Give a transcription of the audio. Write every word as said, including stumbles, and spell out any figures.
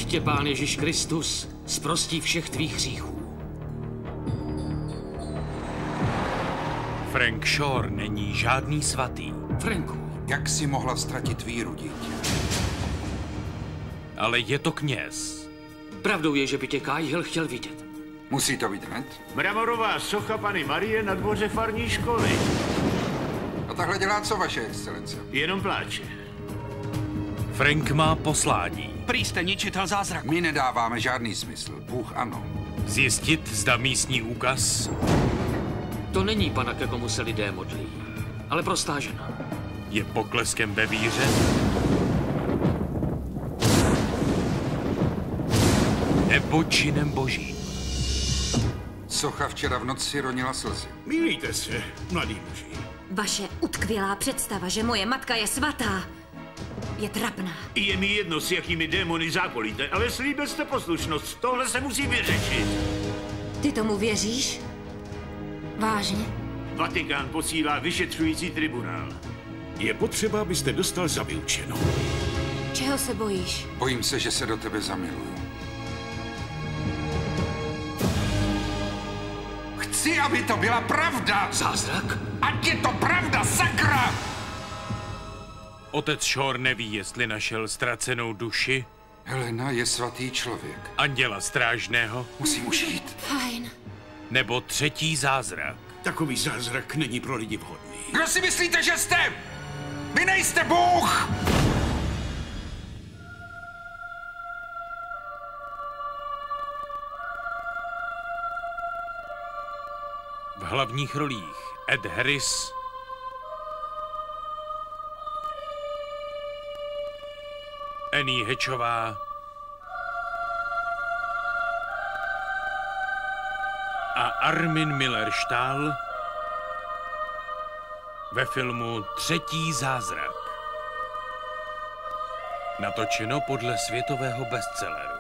tě Pán Ježíš Kristus zprostí všech tvých hříchů. Frank Shore není žádný svatý. Franku. Jak jsi mohla ztratit víru, dítě? Ale je to kněz. Pravdou je, že by tě Cahill chtěl vidět. Musí to být hned? Mramorová socha Panny Marie na dvoře farní školy. A takhle dělá co, vaše excelence? Jenom pláče. Frank má poslání. Prý jste ničitel zázrak. My nedáváme žádný smysl. Bůh ano. Zjistit, zda místní úkaz To není pana, ke komu se lidé modlí, ale prostá žena. je pokleskem ve víře. Nebo činem božím. Socha včera v noci ronila slzy. Mýlíte se, mladý muži. Vaše utkvělá představa, že moje matka je svatá, je trapná. Je mi jedno, s jakými démony zákolíte, ale slíbil jste poslušnost. Tohle se musí vyřešit. Ty tomu věříš? Vážně? Vatikán posílá vyšetřující tribunál. Je potřeba, abyste dostal za vyučenou. Čeho se bojíš? Bojím se, že se do tebe zamiluju. Chci, aby to byla pravda! Zázrak? Ať je to pravda, sakra! Otec Shore neví, jestli našel ztracenou duši, Helena je svatý člověk. anděla strážného, Musím už jít. Fajn. nebo třetí zázrak. Takový zázrak není pro lidi vhodný. Kdo si myslíte, že jste? Vy nejste Bůh! V hlavních rolích Ed Harris, Annie Hatchová a Armin Miller-Stahl ve filmu Třetí zázrak. Natočeno podle světového bestselleru.